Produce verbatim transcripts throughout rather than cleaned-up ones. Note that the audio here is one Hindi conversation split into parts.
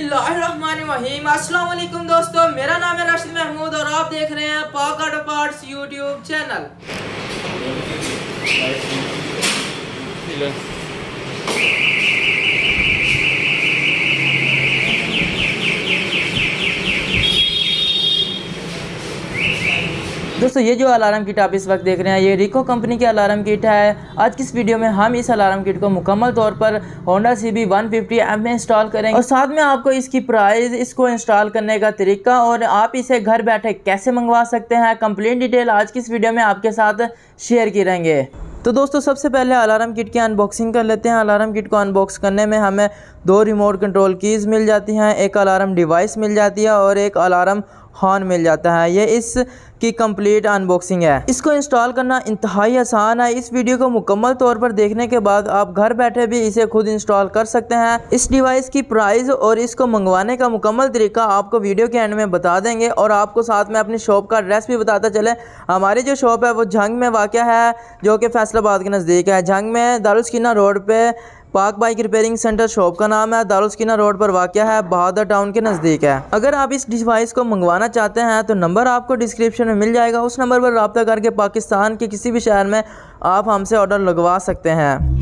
बिस्मिल्लाहिर्रहमानिर्रहीम। अस्सलाम वालेकुम दोस्तों, मेरा नाम है राशिद महमूद और आप देख रहे हैं पाक ऑटो पार्ट्स यूट्यूब चैनल। दोस्तों ये जो अलार्म किट आप इस वक्त देख रहे हैं ये रिको कंपनी की अलार्म किट है। आज की इस वीडियो में हम इस अलार्म किट को मुकम्मल तौर पर Honda C B one fifty M में इंस्टॉल करेंगे और साथ में आपको इसकी प्राइस, इसको इंस्टॉल करने का तरीका और आप इसे घर बैठे कैसे मंगवा सकते हैं, कंप्लीट डिटेल आज की इस वीडियो में आपके साथ शेयर करेंगे। तो दोस्तों सबसे पहले अलार्म किट की अनबॉक्सिंग कर लेते हैं। अलार्म किट को अनबॉक्स करने में हमें दो रिमोट कंट्रोल कीज़ मिल जाती हैं, एक अलार्म डिवाइस मिल जाती है और एक अलार्म हॉर्न मिल जाता है। ये इसकी कंप्लीट अनबॉक्सिंग है। इसको इंस्टॉल करना इंतहाई आसान है। इस वीडियो को मुकम्मल तौर पर देखने के बाद आप घर बैठे भी इसे खुद इंस्टॉल कर सकते हैं। इस डिवाइस की प्राइस और इसको मंगवाने का मुकम्मल तरीका आपको वीडियो के एंड में बता देंगे और आपको साथ में अपनी शॉप का एड्रेस भी बताता चले। हमारी जो शॉप है वो झंग में वाक़या है, जो कि फैसलाबाद के नज़दीक है। झंग में दारुस्किना रोड पे पाक बाइक रिपेयरिंग सेंटर शॉप का नाम है। दारुस्किना रोड पर वाक़या है, बहादुर टाउन के नज़दीक है। अगर आप इस डिवाइस को मंगवाना चाहते हैं तो नंबर आपको डिस्क्रिप्शन में मिल जाएगा। उस नंबर पर रब्ता करके पाकिस्तान के किसी भी शहर में आप हमसे ऑर्डर लगवा सकते हैं।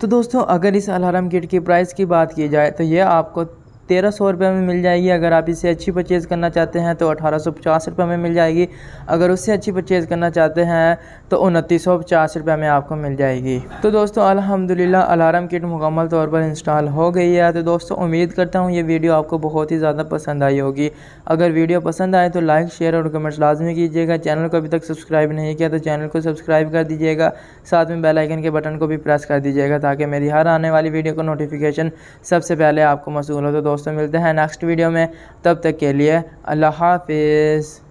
तो दोस्तों अगर इस अलार्म किट की प्राइस की बात की जाए तो ये आपको तेरह सौ रुपये में मिल जाएगी। अगर आप इसे अच्छी परचेज़ करना चाहते हैं तो अठारह सौ पचास रुपये में मिल जाएगी। अगर उससे अच्छी परचेज़ करना चाहते हैं तो उनतीस सौ पचास रुपये में आपको मिल जाएगी। तो दोस्तों अल्हम्दुलिल्लाह अलार्म किट मुकम्मल तौर पर इंस्टॉल हो गई है। तो दोस्तों उम्मीद करता हूँ ये वीडियो आपको बहुत ही ज़्यादा पसंद आई होगी। अगर वीडियो पसंद आए तो लाइक शेयर और कमेंट्स लाजमी कीजिएगा। चैनल को अभी तक सब्सक्राइब नहीं किया तो चैनल को सब्सक्राइब कर दीजिएगा। साथ में बेल आइकन के बटन को भी प्रेस कर दीजिएगा ताकि मेरी हर आने वाली वीडियो का नोटिफिकेशन सबसे पहले आपको मौसूल हो। तो दोस्तों मिलते हैं नेक्स्ट वीडियो में, तब तक के लिए अल्लाह हाफिज़।